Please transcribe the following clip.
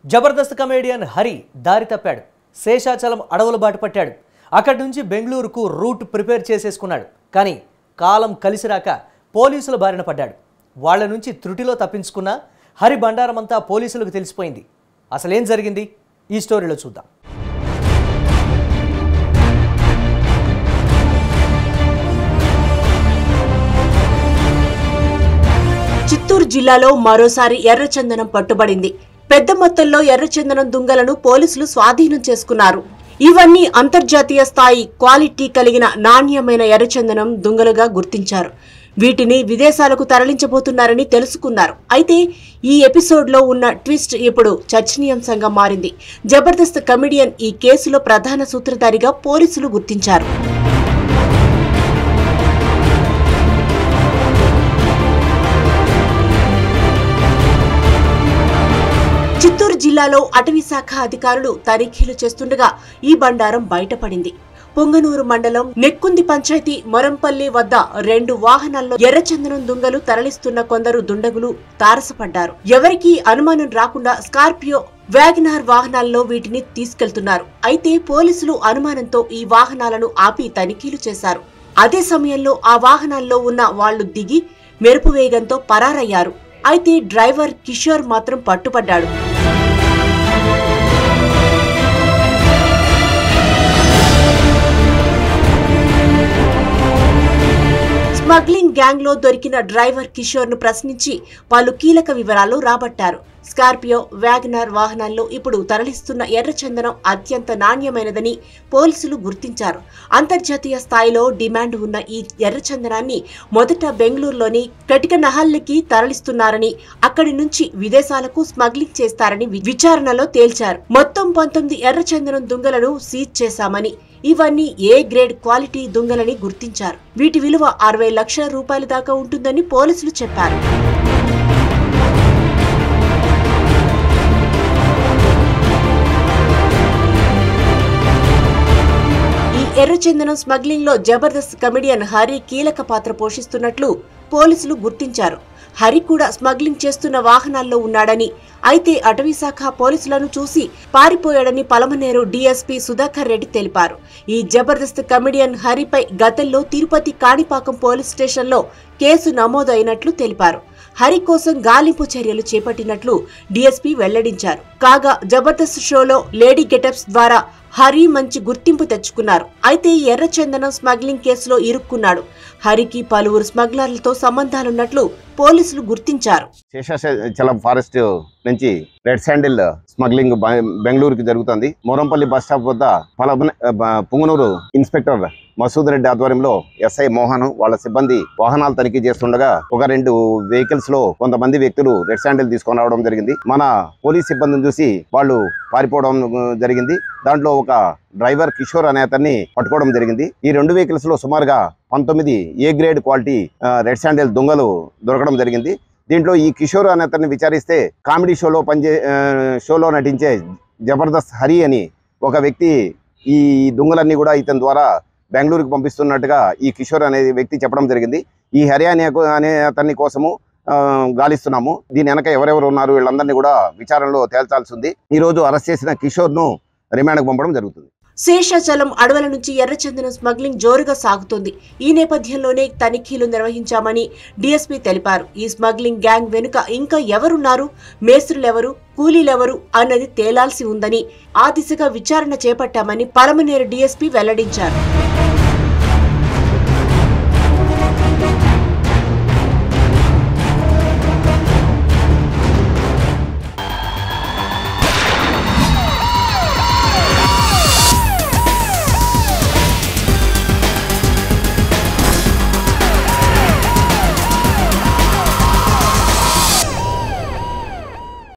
Jabardasth comedian Hari దారి తప్పాడు. శేషాచలం అడవుల బాట పట్టాడు. అక్కడి నుంచి బెంగళూరుకు రూట్ ప్రిపేర్ చేసేసుకున్నాడు. కానీ కాలం కలిసిరాక పోలీసుల బారిన పడ్డాడు. వాళ్ళ నుంచి త్రుటిలో తప్పించుకున్న హరి బండారమంతా పోలీసులకు తెలిసిపోయింది. అసలేం జరిగింది ఈ స్టోరీలో చూద్దాం. చిత్తూరు జిల్లాలో మరోసారి ఎర్రచందనం పట్టుబడింది. పెద్ద మొత్తంలో ఎర్రచందనం దుంగలను పోలీసులు స్వాధీనం చేసుకున్నారు. ఇవన్నీ అంతర్జాతీయ స్థాయి క్వాలిటీ కలిగిన నాణ్యమైన ఎర్రచందనం దుంగలుగా గుర్తించారు. వీటిని విదేశాలకు తరలించబోతున్నారని తెలుసుకున్నారు. అయితే ఈ ఎపిసోడ్లో ఉన్న ట్విస్ట్ ఇప్పుడు చర్చనీయాంశంగా మారింది. జబర్దస్త్ కమెడియన్ ఈ కేసులో ప్రధాన సూత్రధారిగా పోలీసులు గుర్తించారు. చిత్తూరు జిల్లాలో అటవీ శాఖ అధికారులు తనిఖీలు చేస్తుండగా ఈ బండారం బయటపడింది. పొంగనూరు మండలం నెక్కుంది పంచాయతీ మొరంపల్లి వద్ద 2 వాహనాల్లో ఎర్రచందనం దుంగలు తరలిస్తున్న కొందరు దుండగులు తారసపడ్డారు. ఎవరికీ అనుమానం రాకుండా స్కార్పియో, వ్యాగనార్ వాహనాల్లో వీటిని తీసుకెళ్తున్నారు. అయితే పోలీసులు అనుమానంతో ఈ వాహనాలను ఆపి తనిఖీలు చేశారు. అదే సమయంలో ఆ వాహనాల్లో ఉన్న వాళ్లు దిగి మెరుపు వేగంతో పరారయ్యారు. అయితే డ్రైవర్ కిషోర్ మాత్రం పట్టుపడ్డాడు. స్మగ్లింగ్ గ్యాంగ్ లో దొరికిన డ్రైవర్ కిషోర్ ను ప్రశ్నించి పలు కీలక వివరాలు రాబట్టారు. స్కార్పియో, వ్యాగనార్ వాహనాల్లో ఇప్పుడు తరలిస్తున్న ఎర్రచందనం అత్యంత నాణ్యమైనదని పోలీసులు గుర్తించారు. అంతర్జాతీయ స్థాయిలో డిమాండ్ ఉన్న ఈ ఎర్రచందనాన్ని మొదట బెంగళూరులోని కటికనహల్లికి తరలిస్తున్నారని, అక్కడి నుంచి విదేశాలకు స్మగ్లింగ్ చేస్తారని విచారణలో తేల్చారు. మొత్తం 19 ఎర్రచందనం దుంగలను సీజ్ చేశామని, ఇవన్నీ ఏ గ్రేడ్ క్వాలిటీ దుంగలని గుర్తించారు. వీటి విలువ 60 లక్షల రూపాయల దాకా ఉంటుందని పోలీసులు చెప్పారు. ఎర్రచందనం స్మగ్లింగ్ లో జబర్దస్త్ కమెడియన్ హరి కీలక పాత్ర పోషిస్తున్నట్లు పోలీసులు గుర్తించారు. హరి కూడా స్మగ్లింగ్ చేస్తున్న వాహనాల్లో ఉన్నాడని, అయితే అటవీ శాఖ పోలీసులను చూసి పారిపోయాడని పలమనేరు డీఎస్పీ సుధాకర్ రెడ్డి తెలిపారు. ఈ జబర్దస్త్ కమెడియన్ హరిపై గతంలో తిరుపతి కాణిపాకం పోలీస్ స్టేషన్లో కేసు నమోదు అయినట్లు తెలిపారు. హరి కోసం గాలింపు చర్యలు చేపట్టినట్లు డీఎస్పీ వెల్లడించారు. కాగా జబర్దస్త్ షోలో లేడీ గెటప్స్ ద్వారా హరి మంచి గుర్తింపు తెచ్చుకున్నారు. అయితే ఎర్రచందనం స్మగ్లింగ్ కేసులో ఇరుక్కున్నాడు. హరికి పలువురు స్మగ్లర్లతో సంబంధాలున్నట్లు పోలీసులు గుర్తించారు. శేషాచలం ఫారెస్ట్ నుంచి రెడ్ శాండిల్ స్మగ్లింగ్ బెంగళూరుకి జరుగుతుంది. మోరంపల్లి బస్ స్టాప్ వద్ద పుంగనూరు ఇన్స్పెక్టర్ మసూద్ రెడ్డి ఆధ్వర్యంలో ఎస్ఐ మోహన్ వాళ్ళ సిబ్బంది వాహనాలు తనిఖీ చేస్తుండగా ఒక 2 వెహికల్స్ లో కొంతమంది వ్యక్తులు రెడ్ శాండిల్ తీసుకొని రావడం జరిగింది. మన పోలీస్ సిబ్బందిని చూసి వాళ్ళు పారిపోవడం జరిగింది. దాంట్లో ఒక డ్రైవర్ కిషోర్ అనే అతన్ని పట్టుకోవడం జరిగింది. ఈ 2 వెహికల్స్ లో సుమారుగా 19 A grade quality red sandal దొంగలు దొరకడం జరిగింది. దీంట్లో ఈ కిషోర్ అనే అతన్ని విచారిస్తే కామెడీ షోలో నటించే జబర్దస్త్ హరి అని ఒక వ్యక్తి ఈ దొంగలన్నీ కూడా ఇతని ద్వారా బెంగళూరుకి పంపిస్తున్నట్టుగా ఈ కిషోర్ అనే వ్యక్తి చెప్పడం జరిగింది. ఈ హరి అనే అతన్ని కోసము గాలిస్తున్నాము. దీని వెనక ఎవరెవరు ఉన్నారు వీళ్ళందరినీ కూడా విచారణలో తేల్చాల్సి ఉంది. ఈ రోజు అరెస్ట్ చేసిన కిషోర్ ను రిమాండ్కు పంపడం జరుగుతుంది. శేషాచలం అడవుల నుంచి ఎర్రచందనం స్మగ్లింగ్ జోరుగా సాగుతోంది. ఈ నేపథ్యంలోనే తనిఖీలు నిర్వహించామని డీఎస్పీ తెలిపారు. ఈ స్మగ్లింగ్ గ్యాంగ్ వెనుక ఇంకా ఎవరున్నారు, మేస్త్రులెవరు, కూలీలెవరు అన్నది తేలాల్సి ఉందని, ఆ దిశగా విచారణ చేపట్టామని పలమనేరు డీఎస్పీ వెల్లడించారు.